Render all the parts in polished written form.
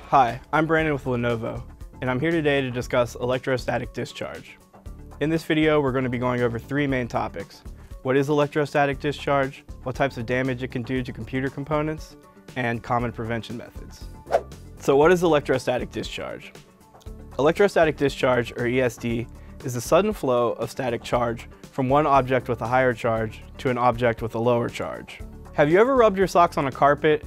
Hi, I'm Brandon with Lenovo, and I'm here today to discuss electrostatic discharge. In this video, we're going to be going over three main topics. What is electrostatic discharge, what types of damage it can do to computer components, and common prevention methods. So what is electrostatic discharge? Electrostatic discharge, or ESD, is the sudden flow of static charge from one object with a higher charge to an object with a lower charge. Have you ever rubbed your socks on a carpet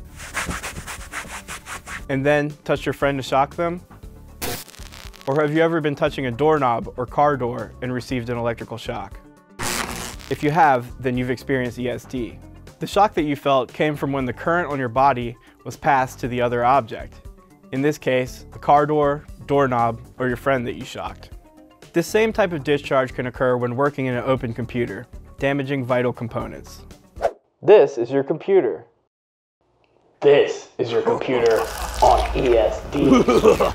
and then touched your friend to shock them? Or have you ever been touching a doorknob or car door and received an electrical shock? If you have, then you've experienced ESD. The shock that you felt came from when the current on your body was passed to the other object. In this case, the car door, doorknob, or your friend that you shocked. This same type of discharge can occur when working in an open computer, damaging vital components. This is your computer. This is your computer on ESD.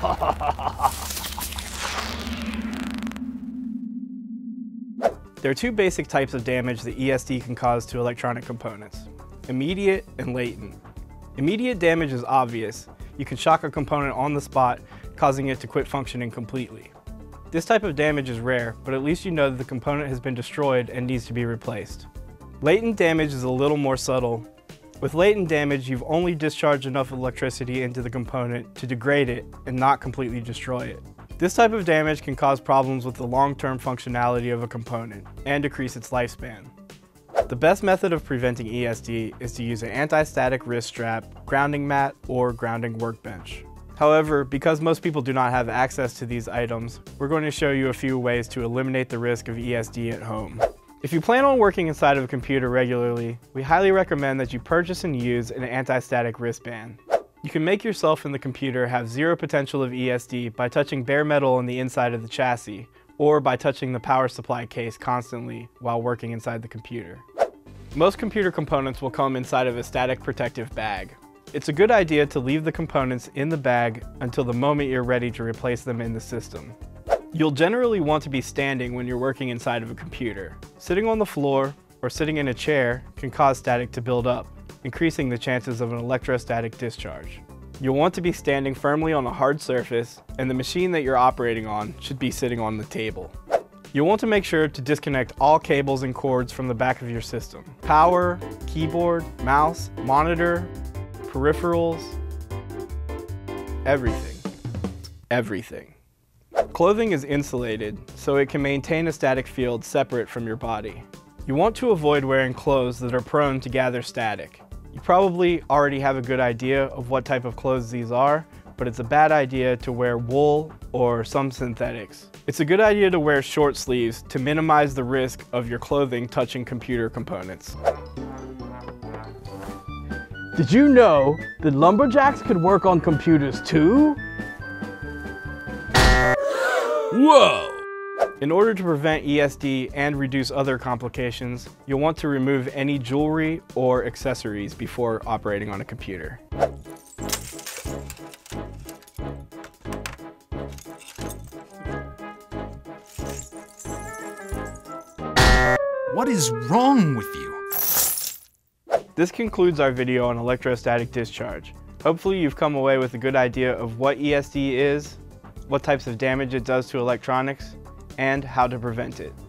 There are two basic types of damage that ESD can cause to electronic components: immediate and latent. Immediate damage is obvious. You can shock a component on the spot, causing it to quit functioning completely. This type of damage is rare, but at least you know that the component has been destroyed and needs to be replaced. Latent damage is a little more subtle. With latent damage, you've only discharged enough electricity into the component to degrade it and not completely destroy it. This type of damage can cause problems with the long-term functionality of a component and decrease its lifespan. The best method of preventing ESD is to use an anti-static wrist strap, grounding mat, or grounding workbench. However, because most people do not have access to these items, we're going to show you a few ways to eliminate the risk of ESD at home. If you plan on working inside of a computer regularly, we highly recommend that you purchase and use an anti-static wristband. You can make yourself and the computer have zero potential of ESD by touching bare metal on the inside of the chassis, or by touching the power supply case constantly while working inside the computer. Most computer components will come inside of a static protective bag. It's a good idea to leave the components in the bag until the moment you're ready to replace them in the system. You'll generally want to be standing when you're working inside of a computer. Sitting on the floor or sitting in a chair can cause static to build up, increasing the chances of an electrostatic discharge. You'll want to be standing firmly on a hard surface, and the machine that you're operating on should be sitting on the table. You'll want to make sure to disconnect all cables and cords from the back of your system. Power, keyboard, mouse, monitor, peripherals, everything. Clothing is insulated, so it can maintain a static field separate from your body. You want to avoid wearing clothes that are prone to gather static. You probably already have a good idea of what type of clothes these are, but it's a bad idea to wear wool or some synthetics. It's a good idea to wear short sleeves to minimize the risk of your clothing touching computer components. Did you know that lumberjacks could work on computers too? Whoa! In order to prevent ESD and reduce other complications, you'll want to remove any jewelry or accessories before operating on a computer. What is wrong with you? This concludes our video on electrostatic discharge. Hopefully you've come away with a good idea of what ESD is, what types of damage it does to electronics, and how to prevent it.